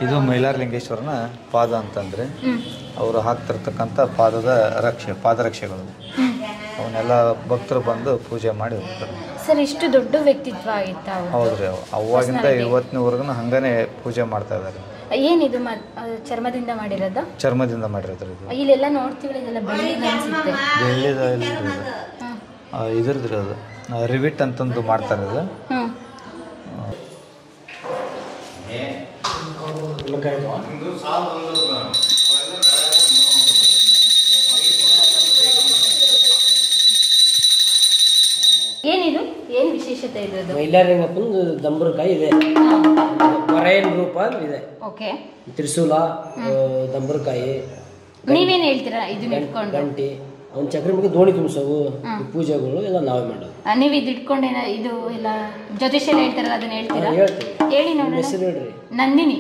ಇದು ಮೈಲಾರಲಿಂಗೇಶ್ವರನ ಪಾದ ಅಂತಂದರೆ ಅವರು ಹಾಕ್ತಿರ್ತಕ್ಕಂಥ ಪಾದರಕ್ಷೆಗಳು ಅವನ್ನೆಲ್ಲ ಭಕ್ತರು ಬಂದು ಪೂಜೆ ಮಾಡಿ ಹೋಗ್ತಾರೆ. ಸರ್ ಇಷ್ಟು ದೊಡ್ಡ ವ್ಯಕ್ತಿತ್ವ ಆಯ್ತಾ? ಹೌದ್ರಿ, ಅವಾಗಿಂದ ಇವತ್ತಿನವರೆಗೂ ಹಂಗಾನೆ ಪೂಜೆ ಮಾಡ್ತಾ ಇದ್ದಾರೆ. ಏನಿದು ಚರ್ಮದಿಂದ ಮಾಡಿರೋದು? ಚರ್ಮದಿಂದ ಮಾಡಿರೋದ್ರಿ ಇದು. ಇಲ್ಲೆಲ್ಲ ನೋಡ್ತೀವಿ, ಇದೆಲ್ಲ ಬೆಳ್ಳಿದ ಅನ್ಸುತ್ತೆ. ಬೆಳ್ಳಿದ ಇದ್ರದ್ರಿ ಅದು ರಿವಿಟ್ ಅಂತಂದು ಮಾಡ್ತಾರೆ ಅದು. ಏನಿದು, ಏನು ವಿಶೇಷತೆ ಇರೋದು? ಮೈಲಾರಲಿಂಗಪ್ಪನ ದಂಬರಕಾಯಿ ಇದೆ, ವರಯನ್ ರೂಪ ಇದೆ. ಓಕೆ. ತ್ರಿಶೂಲ, ದಂಬರಕಾಯಿ. ನೀವೇನು ಹೇಳ್ತೀರಾ ಇದನ್ನ ಇಟ್ಕೊಂಡು? ಗಂಟಿ, ಅವ್ನ ಚಕ್ರ ಬಗ್ಗೆ ದೋಣಿ ತುಂಬಿಸೋವು ಪೂಜೆಗಳು ಎಲ್ಲ ನಾವೇ ಮಾಡೋದು. ನೀವು ಇದು ಇಟ್ಕೊಂಡು ಇದು ಎಲ್ಲ ಜ್ಯೋತಿಷ ಹೇಳ್ತಾರಲ್ಲ ಅದನ್ನ ಹೇಳ್ತೀರಾ? ಹೇಳ್ತೀವಿ. ಹೇಳಿ ನೋಡಿ. ಹೆಸರು ಹೇಳ್ರಿ. ನಂದಿನಿ.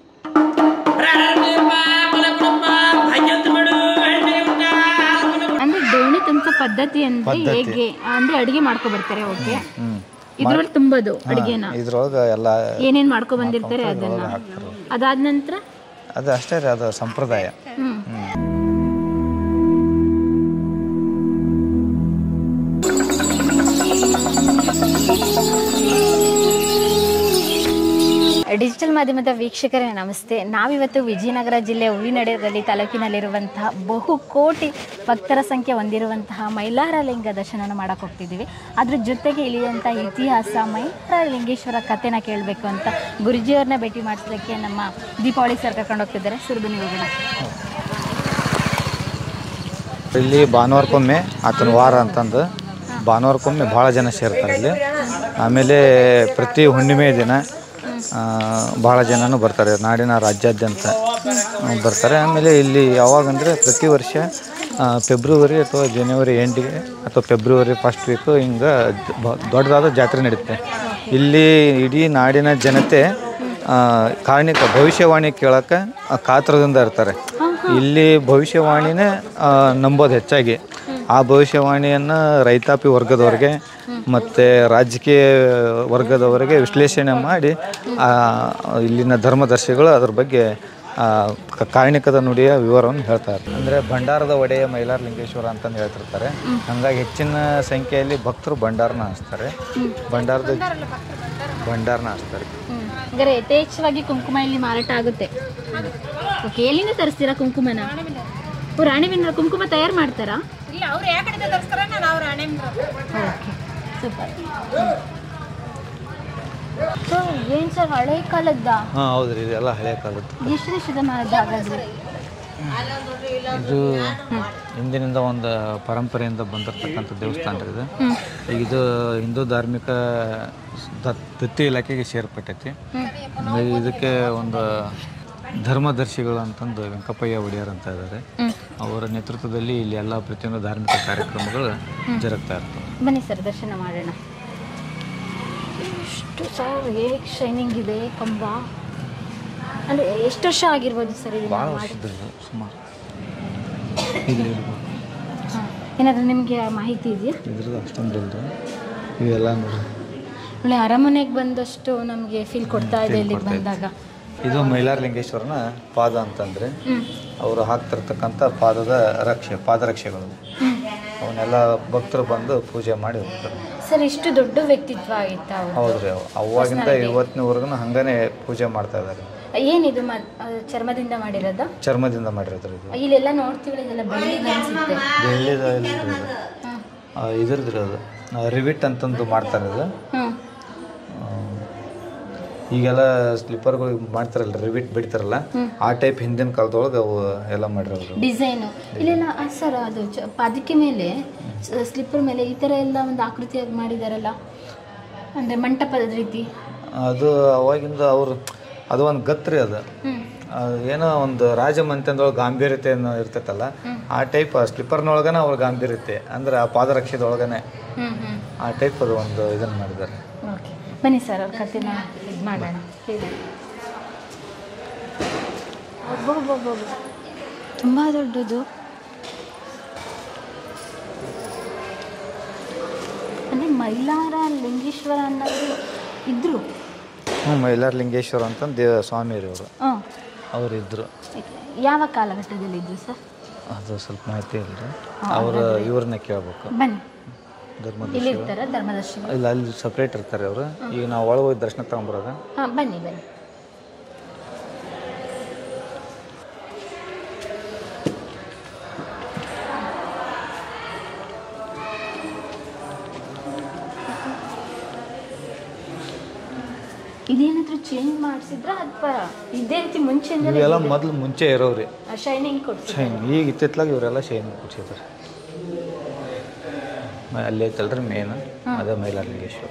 ಅಂದ್ರೆ ದೋಣಿ ತುಂಬಿಸೋ ಪದ್ಧತಿ ಅಂದ್ರೆ ಹೇಗೆ ಅಂದ್ರೆ ಅಡಿಗೆ ಮಾಡ್ಕೊ ಬರ್ತಾರೆ. ಓಕೆ. ಇದ್ರೊಳಗೆ ತುಂಬೋದು ಅಡಿಗೆನ, ಇದ್ರೊಳಗೆ ಎಲ್ಲ ಏನೇನ್ ಮಾಡ್ಕೊ ಬಂದಿರ್ತಾರೆ ಅದನ್ನ. ಅದಾದ ನಂತರ ಅದು ಅಷ್ಟೇ ರೀ, ಅದು ಸಂಪ್ರದಾಯ. ಡಿಜಿಟಲ್ ಮಾಧ್ಯಮದ ವೀಕ್ಷಕರೇ ನಮಸ್ತೆ. ನಾವಿವತ್ತು ವಿಜಯನಗರ ಜಿಲ್ಲೆ ಹೂವಿನಡಗಲಿ ತಾಲೂಕಿನಲ್ಲಿರುವಂತಹ ಬಹುಕೋಟಿ ಭಕ್ತರ ಸಂಖ್ಯೆ ಹೊಂದಿರುವಂತಹ ಮೈಲಾರಲಿಂಗ ದರ್ಶನ ಮಾಡಕ್ಕೆ ಹೋಗ್ತಿದ್ದೀವಿ. ಅದ್ರ ಜೊತೆಗೆ ಇಲ್ಲಿರುವಂಥ ಇತಿಹಾಸ, ಮೈಲಾರಲಿಂಗೇಶ್ವರ ಕಥೆನ ಕೇಳಬೇಕು ಅಂತ ಗುರುಜಿಯವ್ರನ್ನ ಭೇಟಿ ಮಾಡಿಸಲಿಕ್ಕೆ ನಮ್ಮ ದೀಪಾವಳಿ ಸರ್ ಕರ್ಕೊಂಡು ಹೋಗ್ತಿದ್ದಾರೆ. ಸುರಭಿ ಹೋಗೋಣ. ಇಲ್ಲಿ ಭಾನುವಾರಕ್ಕೊಮ್ಮೆ ಆತನ ವಾರ ಅಂತಂದು ಭಾನುವಾರಕ್ಕೊಮ್ಮೆ ಭಾಳ ಜನ ಸೇರ್ತಾರೆ ಇಲ್ಲಿ. ಆಮೇಲೆ ಪ್ರತಿ ಹುಣ್ಣಿಮೆ ದಿನ ಭಾಳ ಜನನೂ ಬರ್ತಾರೆ, ನಾಡಿನ ರಾಜ್ಯಾದ್ಯಂತ ಬರ್ತಾರೆ. ಆಮೇಲೆ ಇಲ್ಲಿ ಯಾವಾಗಂದರೆ ಪ್ರತಿ ವರ್ಷ ಫೆಬ್ರವರಿ ಅಥವಾ ಜನವರಿ ಎಂಡಿಗೆ ಅಥವಾ ಫೆಬ್ರವರಿ ಫಸ್ಟ್ ವೀಕು ಹಿಂಗೆ ದೊಡ್ಡದಾದ ಜಾತ್ರೆ ನಡೀತೆ. ಇಲ್ಲಿ ಇಡೀ ನಾಡಿನ ಜನತೆ ಭವಿಷ್ಯವಾಣಿ ಕೇಳೋಕ್ಕೆ ಕಾತರದಿಂದ ಇರ್ತಾರೆ. ಇಲ್ಲಿ ಭವಿಷ್ಯವಾಣಿನೇ ನಂಬೋದು ಹೆಚ್ಚಾಗಿ. ಆ ಭವಿಷ್ಯವಾಣಿಯನ್ನು ರೈತಾಪಿ ವರ್ಗದವ್ರಿಗೆ ಮತ್ತು ರಾಜಕೀಯ ವರ್ಗದವರಿಗೆ ವಿಶ್ಲೇಷಣೆ ಮಾಡಿ ಇಲ್ಲಿನ ಧರ್ಮದರ್ಶಿಗಳು ಅದ್ರ ಬಗ್ಗೆ ಕಾರಣಿಕದ ನುಡಿಯ ವಿವರವನ್ನು ಹೇಳ್ತಾರೆ. ಅಂದರೆ ಭಂಡಾರದ ಒಡೆಯ ಮೈಲಾರಲಿಂಗೇಶ್ವರ ಅಂತಂದು ಹೇಳ್ತಿರ್ತಾರೆ. ಹಾಗಾಗಿ ಹೆಚ್ಚಿನ ಸಂಖ್ಯೆಯಲ್ಲಿ ಭಕ್ತರು ಭಂಡಾರನ ಹಚ್ತಾರೆ. ಭಂಡಾರನ ಹಚ್ತಾರೆ. ಅಂದರೆ ಯಥೇಚ್ಛವಾಗಿ ಕುಂಕುಮ ಇಲ್ಲಿ ಮಾರಾಟ ಆಗುತ್ತೆ. ಓಕೆ. ಎಲ್ಲಿಂದ ತರಿಸ್ತೀರಾ ಕುಂಕುಮನ? ರಾಣಿಬೆನ್ನೂರು ಕುಂಕುಮ ತಯಾರು ಮಾಡ್ತಾರಾ? ಇಲ್ಲ, ಅವ್ರು ಯಾವ ಕಡೆಯಿಂದ ತರಿಸ್ತಾರ, ನಾವು ರಾಣಿಬೆನ್ನೂರು. Okay, super. ಸೊ ಏನು ಸರ್, ಹಳೆ ಕಾಲದ? ಹಾಂ ಹೌದು ರೀ, ಇದೆಲ್ಲ ಹಳೆ ಕಾಲದ್ದು. ಎಷ್ಟು ಶತಮಾನದ ಹಾಗಾದ್ರೆ? ಇದು ಹಿಂದಿನಿಂದ ಒಂದು ಪರಂಪರೆಯಿಂದ ಬಂದಿರತಕ್ಕಂಥ ದೇವಸ್ಥಾನ ರೀ ಇದು. ಈಗ ಇದು ಹಿಂದೂ ಧಾರ್ಮಿಕ ದತ್ತಿ ಇಲಾಖೆಗೆ ಸೇರ್ಪಟ್ಟೈತಿ. ಇದಕ್ಕೆ ಒಂದು ಧರ್ಮದರ್ಶಿಗಳು ಅಂತಂದು ವೆಂಕಪ್ಪಯ್ಯ ಒಡೆಯರ್ ಅಂತ ಇದ್ದಾರೆ. ಅವರ ನೇತೃತ್ವದಲ್ಲಿ ಇಲ್ಲಿ ಎಲ್ಲ ಪ್ರತಿಯೊಂದು ಧಾರ್ಮಿಕ ಕಾರ್ಯಕ್ರಮಗಳು ಜರುಗ್ತಾ ಇರ್ತವೆ. ಬನ್ನಿ ಸರ್, ದರ್ಶನ ಮಾಡೋಣ. ಎಷ್ಟು ಸರ್ ಹೇಗೆ ಶೈನಿಂಗ್ ಇದೆ ಕಂಬ. ಅಂದರೆ ಎಷ್ಟು ವರ್ಷ ಆಗಿರ್ಬೋದು ಸರ್ ಇದು? ಭಾಳ ವರ್ಷದ್ದು ಸುಮಾರು. ಹಾಂ, ಏನಾದರೂ ನಿಮಗೆ ಮಾಹಿತಿ ಇದೆಯಾ ಇದ್ರದ್ದು? ಅಷ್ಟೊಂದು ಇಲ್ಲದು. ಇವೆಲ್ಲ ನೋಡಿ ಒಳ್ಳೆ ಅರಮನೆಗೆ ಬಂದಷ್ಟು ನಮಗೆ ಫೀಲ್ ಕೊಡ್ತಾ ಇದೆ ಇಲ್ಲಿಗೆ ಬಂದಾಗ. ಇದು ಮೈಲಾರಲಿಂಗೇಶ್ವರನ ಪಾದ ಅಂತಂದರೆ ಅವರು ಹಾಕ್ತಿರ್ತಕ್ಕಂಥ ಪಾದರಕ್ಷೆಗಳು ಅವನ್ನೆಲ್ಲ ಭಕ್ತರು ಬಂದು ಪೂಜೆ ಮಾಡಿ ಹೋಗ್ತಾರೆ. ಸರ್ ಇಷ್ಟು ದೊಡ್ಡ ವ್ಯಕ್ತಿತ್ವ ಆಯ್ತಾ? ಹೌದ್ರಿ, ಅವಾಗಿಂದ ಇವತ್ತಿನವರೆಗೂ ಹಂಗಾನೆ ಪೂಜೆ ಮಾಡ್ತಾ ಇದ್ದಾರೆ. ಏನಿದು ಚರ್ಮದಿಂದ ಮಾಡಿರೋದು? ಚರ್ಮದಿಂದ ಮಾಡಿರೋದ್ರಿ ಇದು. ಇಲ್ಲೆಲ್ಲ ನೋಡ್ತೀವಿ, ಇದೆಲ್ಲ ಬೆಳ್ಳಿದ ಅನ್ಸುತ್ತೆ. ಬೆಳ್ಳಿದ ಇದ್ರದ್ರಿ ಅದು ರಿವಿಟ್ ಅಂತಂದು ಮಾಡ್ತಾರೆ ಅದು. ಈಗೆಲ್ಲ ಸ್ಲಿಪ್ಪರ್ಗಳು ಮಾಡ್ತಾರಲ್ಲ, ರಿವಿಟ್ ಬಿಡ್ತಾರಲ್ಲ, ಆ ಟೈಪ್ ಹಿಂದಿನ ಕಾಲದೊಳಗೆ ಅವು ಎಲ್ಲ ಮಾಡಿರೋದು ಡಿಸೈನು. ಇಲ್ಲೆಲ್ಲ ಸರ್ ಅದು ಪಾದಕ್ಕೆ ಮೇಲೆ, ಸ್ಲಿಪ್ಪರ್ ಮೇಲೆ ಈ ಥರ ಎಲ್ಲ ಒಂದು ಆಕೃತಿಯಾಗಿ ಮಾಡಿದಾರಲ್ಲ, ಅಂದರೆ ಮಂಟಪದ ರೀತಿ. ಅದು ಅವಾಗಿಂದ ಅವರು ಅದು ಒಂದು ಗತ್ರಿ ಅದು. ಏನೋ ಒಂದು ರಾಜಮನೆತನದೊಳಗೆ ಗಾಂಭೀರ್ಯತೆ ಇರ್ತೈತಲ್ಲ, ಆ ಟೈಪ್ ಸ್ಲಿಪ್ಪರ್ನೊಳಗನ ಅವ್ರ ಗಾಂಭೀರ್ಯತೆ ಅಂದರೆ ಆ ಪಾದರಕ್ಷೆದೊಳಗನೆ ಆ ಟೈಪ್ ಅದು ಒಂದು ಇದನ್ನು ಮಾಡಿದ್ದಾರೆ. ಓಕೆ, ಬನ್ನಿ ಸರ್, ಅವ್ರ ಕಥೆನ ಇದು ಮಾಡೋಣ. ಹೇಳಿ. ತುಂಬ ದೊಡ್ಡದು. ಅಂದರೆ ಮೈಲಾರಲಿಂಗೇಶ್ವರ ಅನ್ನೋದು ಇದ್ರು. ಮೈಲಾರಲಿಂಗೇಶ್ವರ ಅಂತ ಸ್ವಾಮಿ ಅವರು. ಅವರಿದ್ದರು. ಯಾವ ಕಾಲಘಟ್ಟದಲ್ಲಿ ಇದ್ರು ಸರ್? ಅದು ಸ್ವಲ್ಪ ಮಾಹಿತಿ ಇಲ್ಲ. ಅವರು ಇವ್ರನ್ನ ಕೇಳ್ಬೇಕು. ಬನ್ನಿ, ಧರ್ಮದರ್ಶಿ ಇಲ್ಲಿ ಇರ್ತಾರ ಧರ್ಮದರ್ಶಿ? ಇಲ್ಲ, ಅಲ್ಲಿ ಸಪ್ರೇಟ್ ಇರ್ತಾರೆ ಅವರು. ಈಗ ನಾವು ಒಳಗೆ ಹೋಗಿ ದರ್ಶನ ತಗೊಂಬರೋದ. ಹಾಂ, ಬನ್ನಿ ಬನ್ನಿ. ಇದೇನಾದ್ರೂ ಚೇಂಜ್ ಮಾಡಿಸಿದ್ರ ಅಥವಾ ಇದೇ ರೀತಿ ಮುಂಚೆಯಿಂದ ಇವೆಲ್ಲ ಮೊದಲು ಮುಂಚೆ ಇರೋವ್ರಿ ಶೈನಿಂಗ್ ಕೊಡ್ಸಿ? ಶೈನ್ ಈಗ ಇತ್ತಿತ್ಲಾಗ ಇವರೆಲ್ಲ ಶೈನಿಂಗ್ ಕೊಡ್ಸಿದ್ದಾರೆ. ಅಲ್ಲಿ ಐತಲ್ರಿ ಮೇನ್, ಅದ ಮೈಲಾರಲಿಂಗೇಶ್ವರ.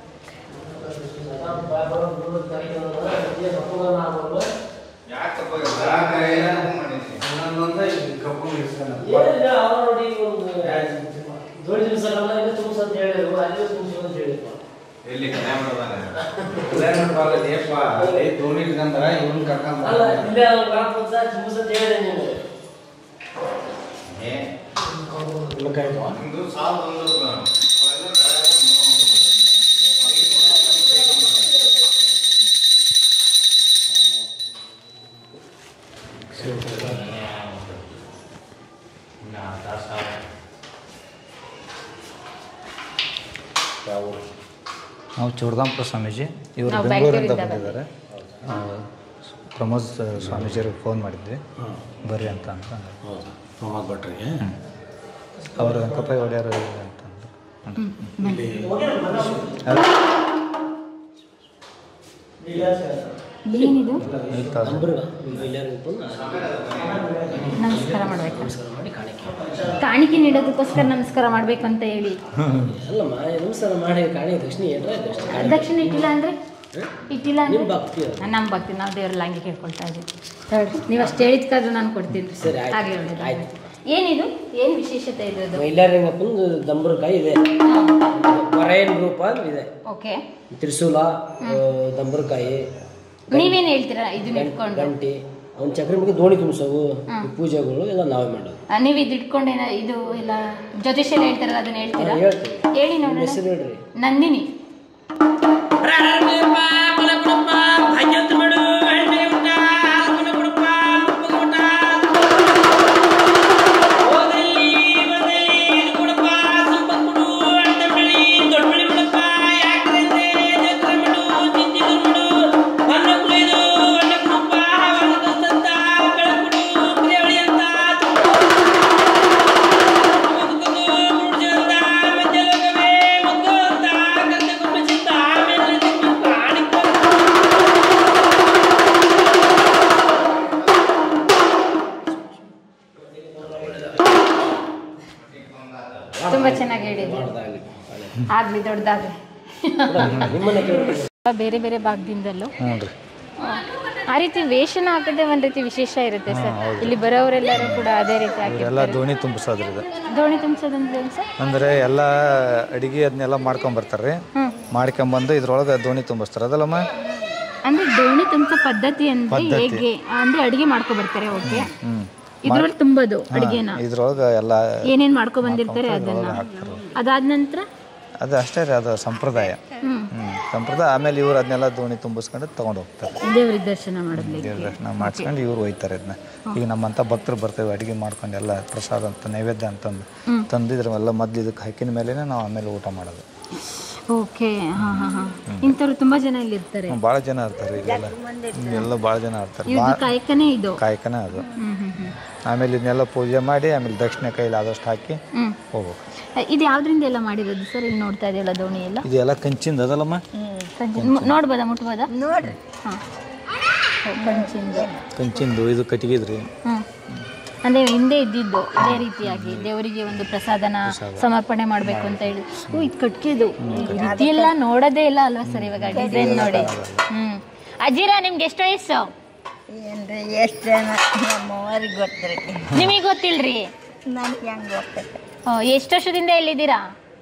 ಎಲ್ಲಿ ದೋಣಿ ಇಟ್ಕಂದ್ರ ಇವ್ರನ್ನ ಕರ್ಕೊಂಡ್ ನಾವು ಚೌಡದಾಂಪುರ ಸ್ವಾಮೀಜಿ, ಇವರು ಬೆಂಗಳೂರಿಂದ ಬಂದಿದ್ದಾರೆ. ಪ್ರಮೋದ್ ಸ್ವಾಮೀಜಿಯವ್ರಿಗೆ ಫೋನ್ ಮಾಡಿದ್ವಿ, ಬರ್ರಿ ಅಂತ ಪ್ರಮೋದ್ ಭಟ್ರಿಗೆ. ಅವರು ವೆಂಕಪ್ಪ ಒಡೆಯರ್ ಅಂತಂದ್ರು. ಏನಿದು? ನಮಸ್ಕಾರ ಮಾಡಬೇಕು, ಮಾಡಿ ಕಾಣಿಕೆ ನೀಡೋದಕ್ಕೋಸ್ಕರ ನಮಸ್ಕಾರ ಮಾಡಬೇಕು ಅಂತ ಹೇಳಿ. ಅಲ್ಲಮ್ಮ, ನಮಸ್ಕಾರ ಮಾಡಿ ಕಾಣಿಕೆ ದಕ್ಷಿಣ ಇಟ್ಟಿಲ್ಲ ಅಂದರೆ ಇಟ್ಟಿಲ್ಲ ಅಂದರೆ ಭಕ್ತಿ, ನಮ್ಮ ಭಕ್ತಿ, ನಾವು ದೇವರೆಲ್ಲ ಹಂಗೆ ಕೇಳ್ಕೊಳ್ತಾ ಇದ್ದೀವಿ. ನೀವು ಅಷ್ಟು ಹೇಳಿದ್ಕಾದ್ರೂ ನಾನು ಕೊಡ್ತೀನಿ. ಸರಿ, ಹಾಗೆ ಆಯ್ತು. ಏನಿದು? ಏನು ವಿಶೇಷತೆ ಇರೋದು? ಮೈಲಾರಲಿಂಗಪ್ಪನ ದಂಬರಕಾಯಿ ಇದೆ, ವರೈನ್ ರೂಪ ಇದೆ. ಓಕೆ. ತ್ರಿಶೂಲ, ದಂಬರಕಾಯಿ, ನೀವೇನು ಹೇಳ್ತೀರಾ ಇದನ್ನ ಇಟ್ಕೊಂಡು? ಗಂಟಿ, ಅವ್ನ ಚಕ್ರ ಬಗ್ಗೆ ದೋಣಿ ತುಂಬಿಸೋವು, ಪೂಜೆಗಳು ಎಲ್ಲ ನಾವೇ ಮಾಡೋದು. ನೀವು ಇದು ಇಟ್ಕೊಂಡು ಇದು ಎಲ್ಲ ಜ್ಯೋತಿಷ್ಯ ಹೇಳ್ತಾರಲ್ಲ, ಅದನ್ನ ಹೇಳ್ತೀರಾ? ಹೇಳಿ ನೋಡೋಣ. ಹೆಸರು ಹೇಳ್ರಿ. ನಂದಿನಿ. ತುಂಬಾ ಚೆನ್ನಾಗಿ ಹೇಳಿದ್ರಿ. ಆಗ್ಲಿ, ದೊಡ್ಡದಾಗ್ಲಿ. ಬೇರೆ ಬೇರೆ ಭಾಗದಿಂದಲೂ ಆ ರೀತಿ ವೇಷನ ಹಾಕದೆ ಒಂದ್ ರೀತಿ ವಿಶೇಷ ಇರುತ್ತೆ ಸರ್. ಇಲ್ಲಿ ಬರೋರೆಲ್ಲರೂ ಕೂಡ ಅದೇ ರೀತಿ ಎಲ್ಲ ದೋಣಿ ತುಂಬಿಸೋದ್ರಿ. ದೋಣಿ ತುಂಬಿಸೋದಂದ್ರೆ ಏನು ಸರ್? ಅಂದ್ರೆ ಎಲ್ಲ ಅಡಿಗೆ ಅದನ್ನೆಲ್ಲ ಮಾಡ್ಕೊಂಡ್ ಬರ್ತಾರ್ರಿ. ಮಾಡ್ಕೊಂಬಂದು ಇದ್ರೊಳಗೆ ದೋಣಿ ತುಂಬಿಸ್ತಾರೆ. ಅದಲ್ಲಮ್ಮ, ಅಂದ್ರೆ ದೋಣಿ ತುಂಬಿಸೋ ಪದ್ಧತಿ ಅಂದ್ರೆ ಹೇಗೆ ಅಂದ್ರೆ ಅಡಿಗೆ ಮಾಡ್ಕೊ ಬರ್ತಾರೆ. ಓಕೆ. ಇದ್ರೊಳಗೆ ತುಂಬೋದು ಅಡಿಗೆನ, ಇದ್ರೊಳಗೆ ಎಲ್ಲ ಏನೇನ್ ಮಾಡ್ಕೊ ಬಂದಿರ್ತಾರೆ ಅದನ್ನ. ಅದಾದ ನಂತರ ಅದು ಅಷ್ಟೇ ರೀ, ಅದು ಸಂಪ್ರದಾಯ. ಸಂಪ್ರದಾಯ. ಆಮೇಲೆ ಇವ್ರು ಅದನ್ನೆಲ್ಲ ದೋಣಿ ತುಂಬಿಸ್ಕೊಂಡು ತಗೊಂಡು ಹೋಗ್ತಾರೆ. ದೇವ್ರಿಗೆ ದರ್ಶನ ಮಾಡೋದ್ಲಿಕ್ಕೆ ದೇವ್ರ ದರ್ಶನ ಮಾಡಿಸ್ಕೊಂಡು ಇವ್ರು ಒಯ್ತಾರೆ ಇದನ್ನ. ಈಗ ನಮ್ಮಂಥ ಭಕ್ತರು ಬರ್ತೇವೆ, ಅಡುಗೆ ಮಾಡ್ಕೊಂಡು ಎಲ್ಲ ಪ್ರಸಾದ ಅಂತ ನೈವೇದ್ಯ ಅಂತಂದು ತಂದಿದ್ರೆಲ್ಲ ಮೊದ್ಲು ಇದಕ್ಕೆ ಹಾಕಿನ ಮೇಲೆ ನಾವು ಆಮೇಲೆ ಊಟ ಮಾಡೋದು. ಓಕೆ. ಹಾಂ ಹಾಂ ಹಾಂ. ಇಂಥವ್ರು ತುಂಬ ಜನ ಇಲ್ಲಿ ಇರ್ತಾರೆ. ಭಾಳ ಜನ ಇರ್ತಾರೆ ಇಲ್ಲೆಲ್ಲ. ಇಲ್ಲೆಲ್ಲ ಭಾಳ ಜನ ಇರ್ತಾರೆ. ಕಾಯಕನೇ ಇದು, ಕಾಯಕನೇ ಅದು. ಆಮೇಲೆ ಇದನ್ನೆಲ್ಲ ಪೂಜೆ ಮಾಡಿ ಆಮೇಲೆ ದಕ್ಷಿಣ ಕೈಲಿ ಆದಷ್ಟು ಹಾಕಿ ಹೋಗ್ಬೇಕು. ಇದು ಯಾವ್ದ್ರಿಂದ ಎಲ್ಲ ಮಾಡಿರೋದು ಸರ್? ಇಲ್ಲಿ ನೋಡ್ತಾ ಇದೆಯಲ್ಲ ದೋಣಿ ಎಲ್ಲ, ಇದೆಲ್ಲ ಕಂಚಿಂದ ಅದಲ್ಲಮ್ಮ. ನೋಡ್ಬೋದಾ, ಮುಟ್ಬೋದಾ? ನೋಡ್ರಿ. ಹಾಂ, ಕಂಚಿಂದು. ಇದು ಕಟ್ಟಿಗೆದ್ರಿ. ಅಂದರೆ ಹಿಂದೆ ಇದ್ದಿದ್ದು ಅದೇ ರೀತಿಯಾಗಿ ದೇವರಿಗೆ ಒಂದು ಪ್ರಸಾದನ ಸಮರ್ಪಣೆ ಮಾಡಬೇಕು ಅಂತ ಹೇಳಿ. ಇದು ಕಟ್ಕಿದು ರೀತಿ ಎಲ್ಲ ನೋಡೋದೇ ಇಲ್ಲ ಅಲ್ವಾ ಸರ್ ಇವಾಗ ಡಿಸೈನ್ ನೋಡಿ. ಅಜ್ಜಿರ, ನಿಮ್ಗೆ ಎಷ್ಟು ವಯಸ್ಸು? ಎಷ್ಟು ಜನ ನಮ್ಮವರಿಗೆ ಗೊತ್ತಿರಿ, ನಿಮಗೆ ಗೊತ್ತಿಲ್ರಿ? ನನಗೆ ಹೆಂಗೆ ಗೊತ್ತೈತೆ? ಎಷ್ಟು ವರ್ಷದಿಂದ ಎಲ್ಲಿದ್ದೀರಾ?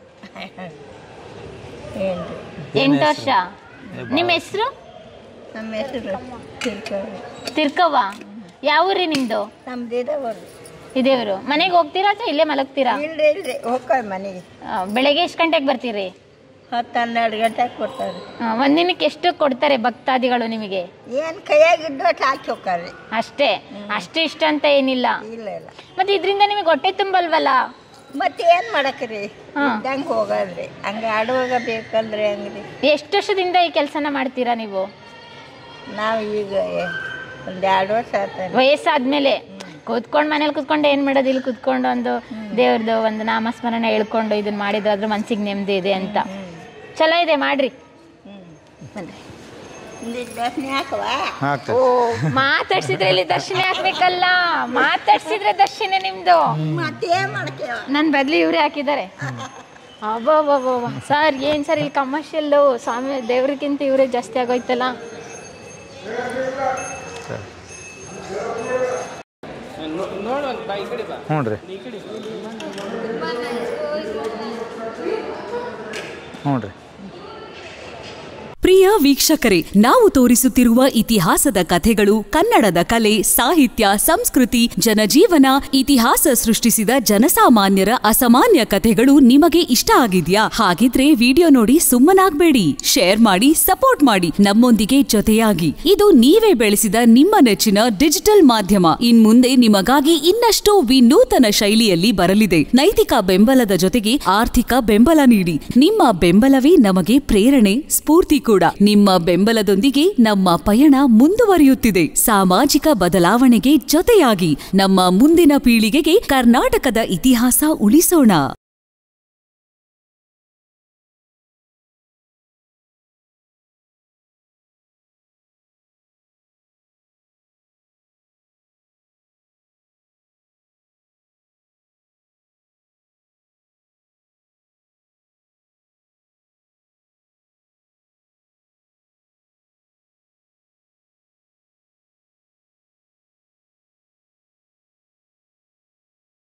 8 ವರ್ಷ. ನಿಮ್ಮ ಹೆಸರು? ನಮ್ಮ ಹೆಸರು ತಿರ್ಕವ್ವ. ಯಾವ ಊರಿ ನಿಮ್ಮದು? ನಮ್ದು ಇದೇವರು. ಇದೇವರು. ಮನೆಗೆ ಹೋಗ್ತೀರಾ ಅಥವಾ ಇಲ್ಲೇ ಮಲಗ್ತೀರಾ? ಇಲ್ರಿ ಹೋಗ್ತೀವಿ ಮನೆಗೆ. ಬೆಳಗ್ಗೆ ಎಷ್ಟು ಗಂಟೆಗೆ ಬರ್ತೀರಿ? 10-12 ಗಂಟೆಗೆ ಕೊಡ್ತಾರೆ. ಒಂದಿನಕ್ಕೆ ಎಷ್ಟು ಕೊಡ್ತಾರೆ ಭಕ್ತಾದಿಗಳು ನಿಮಗೆ? ಏನು ಕೈಯಾಗಿದ್ದು ಹಾಕಿ ಹೋಗ್ತಾರೆ ಅಷ್ಟೇ, ಅಷ್ಟು ಇಷ್ಟ ಅಂತ ಏನಿಲ್ಲ. ಇಲ್ಲ ಇಲ್ಲ. ಮತ್ತೆ ಇದರಿಂದ ನಿಮಗೆ ಹೊಟ್ಟೆ ತುಂಬಲ್ವಲ್ಲ? ಮತ್ತೆ ಏನು ಮಾಡಕ್ರಿ, ಇದ್ದಂಗೆ ಹೋಗಲ್ರಿ, ಹಂಗೆ ಆಡುವಾಗ ಬೇಕಲ್ರಿ ಹಂಗ್ರಿ. ಎಷ್ಟು ವರ್ಷದಿಂದ ಈ ಕೆಲಸನ ಮಾಡ್ತೀರಾ ನೀವು? ನಾವು ಈಗ ಒಂದು 2 ವರ್ಷ ಆಯ್ತು. ವಯಸ್ಸಾದ್ಮೇಲೆ ಕೂತ್ಕೊಂಡು ಮನೇಲಿ ಕೂತ್ಕೊಂಡು ಏನು ಮಾಡೋದು, ಇಲ್ಲಿ ಕೂತ್ಕೊಂಡು ಒಂದು ದೇವ್ರದ್ದು ಒಂದು ನಾಮಸ್ಮರಣೆ ಹೇಳ್ಕೊಂಡು ಇದನ್ನ ಮಾಡಿದ್ರೆ ಅದ್ರ ಮನ್ಸಿಗೆ ನೆಮ್ಮದಿ ಇದೆ ಅಂತ. ಚಲೋ ಇದೆ, ಮಾಡ್ರಿ. ಬನ್ರಿ. ದರ್ಶನ ಹಾಕವಾ? ಹಾಕ್ತೇವೆ. ಓ, ಮಾತಾಡ್ಸಿದ್ರೆ ಇಲ್ಲಿ ದರ್ಶನ ಹಾಕ್ಬೇಕಲ್ಲ, ಮಾತಾಡ್ಸಿದ್ರೆ ದರ್ಶನ ನಿಮ್ದು. ಮತ್ತೇನು ಮಾಡ್ತೇವ? ನನ್ನ ಬದ್ಲಿ ಇವ್ರೆ ಹಾಕಿದ್ದಾರೆ. ಅಬ್ಬಬ್ಬಬ್ಬ ಸರ್, ಏನು ಸರ್ ಇಲ್ಲಿ ಕಮರ್ಷಿಯಲ್ಲು, ಸ್ವಾಮಿ ದೇವ್ರಿಗಿಂತ ಇವರೇ ಜಾಸ್ತಿ ಆಗೋಯ್ತಲ್ಲ. ಹ್ಞೂ ರೀ, ಹ್ಞೂ ರೀ. ಪ್ರಿಯ ವೀಕ್ಷಕರೇ, ನಾವು ತೋರಿಸುತ್ತಿರುವ ಇತಿಹಾಸದ ಕಥೆಗಳು ಕನ್ನಡದ ಕಲೆ, ಸಾಹಿತ್ಯ, ಸಂಸ್ಕೃತಿ, ಜನಜೀವನ, ಇತಿಹಾಸ ಸೃಷ್ಟಿಸಿದ ಜನಸಾಮಾನ್ಯರ ಅಸಾಮಾನ್ಯ ಕಥೆಗಳು ನಿಮಗೆ ಇಷ್ಟ ಆಗಿದ್ಯಾ? ಹಾಗಿದ್ರೆ ವಿಡಿಯೋ ನೋಡಿ ಸುಮ್ಮನಾಗ್ಬೇಡಿ, ಶೇರ್ ಮಾಡಿ, ಸಪೋರ್ಟ್ ಮಾಡಿ, ನಮ್ಮೊಂದಿಗೆ ಜೊತೆಯಾಗಿ. ಇದು ನೀವೇ ಬೆಳೆಸಿದ ನಿಮ್ಮ ನೆಚ್ಚಿನ ಡಿಜಿಟಲ್ ಮಾಧ್ಯಮ. ಇನ್ಮುಂದೆ ನಿಮಗಾಗಿ ಇನ್ನಷ್ಟು ವಿನೂತನ ಶೈಲಿಯಲ್ಲಿ ಬರಲಿದೆ. ನೈತಿಕ ಬೆಂಬಲದ ಜೊತೆಗೆ ಆರ್ಥಿಕ ಬೆಂಬಲ ನೀಡಿ. ನಿಮ್ಮ ಬೆಂಬಲವೇ ನಮಗೆ ಪ್ರೇರಣೆ, ಸ್ಫೂರ್ತಿ ಕೂಡ. ನಿಮ್ಮ ಬೆಂಬಲದೊಂದಿಗೆ ನಮ್ಮ ಪಯಣ ಮುಂದುವರಿಯುತ್ತಿದೆ. ಸಾಮಾಜಿಕ ಬದಲಾವಣೆಗೆ ಜೊತೆಯಾಗಿ ನಮ್ಮ ಮುಂದಿನ ಪೀಳಿಗೆಗೆ ಕರ್ನಾಟಕದ ಇತಿಹಾಸ ಉಳಿಸೋಣ.